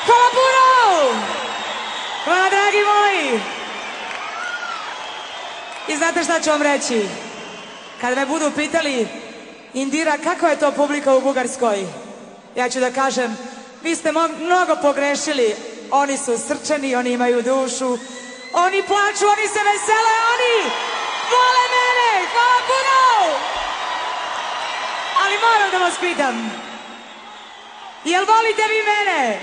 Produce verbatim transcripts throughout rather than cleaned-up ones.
Hvala puno! Hvala, dragi moji! I znate šta ću vam reći? Kada me budu pitali, Indira, kakva je to publika u Bugarskoj? Ja ću da kažem, vi ste mnogo pogrešili. Oni su srčani, oni imaju dušu, oni plaču, oni se vesele, oni vole mene! Hvala puno! Ali moram da vas pitam, jel volite vi mene?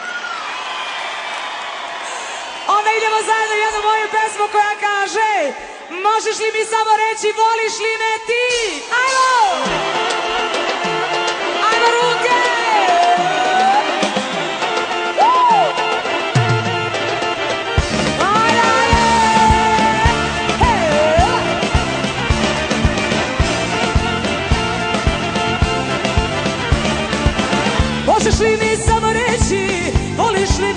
Onda idemo zajedno jednu moju pesmu koja kaže: možeš li mi samo reći voliš li me ti? Ajmo! Ajmo ruke! Ajde, ajde! Možeš li mi samo reći voliš li